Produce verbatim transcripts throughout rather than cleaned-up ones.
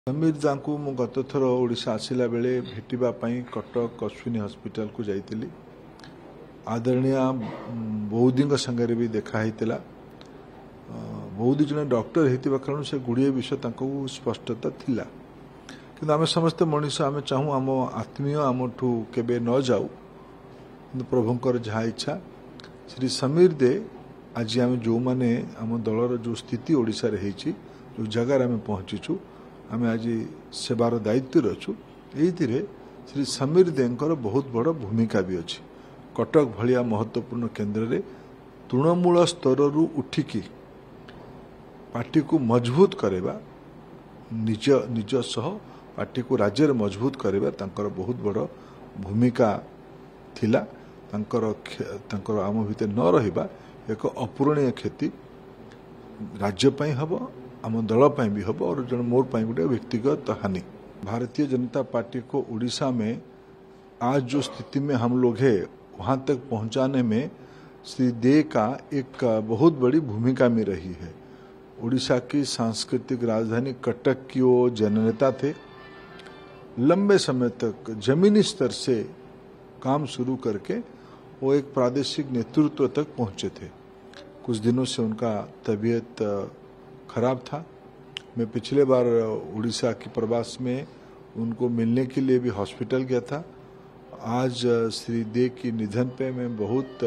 समीर दा को मु गत थर ओडिशा आसिला बेले भेटिबा पई कटक अश्विनी हॉस्पिटल को जाइतिली। आदरणीय बौद्धी संगे भी देखा होता। बौद्धी जन डॉक्टर होता कारण से गुड़िए विषय स्पष्टता थिला कि आम समस्त मनीष आम चाहूँ आम आत्मीय आम ठू केबे न जाऊ प्रभुंकर जहाँ इच्छा। श्री समीर दे आज आम जो माने आम दलर जो स्थिति ओडिशा रे हेची जो जगार आम पहुँचीचु आम आज सेवार दायित्व अच्छु। ये श्री समीर देंकर बहुत बड़ भूमिका भी अच्छी। कटक भलिया महत्वपूर्ण केन्द्र रे तृणमूल स्तर उठिकी पार्टी को मजबूत करवा निज निज सह पार्टी को राज्य रे मजबूत करवा तांकर बहुत बड़ भूमिका थिला। तांकर तांकर आम भितर न रहिबा एक अपूरणीय क्षति राज्य पई हबो आम दल पई भी हबो और जन मोर पई गोटे व्यक्तिगत हानि। भारतीय जनता पार्टी को उड़ीसा में आज जो स्थिति में हम लोग है वहां तक पहुंचाने में श्री दे का एक बहुत बड़ी भूमिका में रही है। उड़ीसा की सांस्कृतिक राजधानी कटक की वो जननेता थे। लंबे समय तक जमीनी स्तर से काम शुरू करके वो एक प्रादेशिक नेतृत्व तक पहुंचे थे। कुछ दिनों से उनका तबीयत खराब था। मैं पिछले बार उड़ीसा की प्रवास में उनको मिलने के लिए भी हॉस्पिटल गया था। आज श्री दे की निधन पे मैं बहुत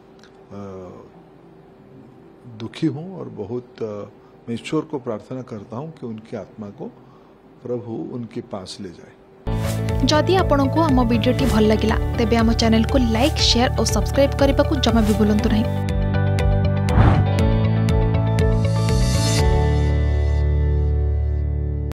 दुखी हूँ और बहुत मैं ईश्वर को प्रार्थना करता हूँ कि उनकी आत्मा को प्रभु उनके पास ले जाए। जदि आपंक आम भिडी भल लगा तेब आम चैनल को लाइक शेयर और सब्सक्राइब करने को जमा भी भूलु नहीं।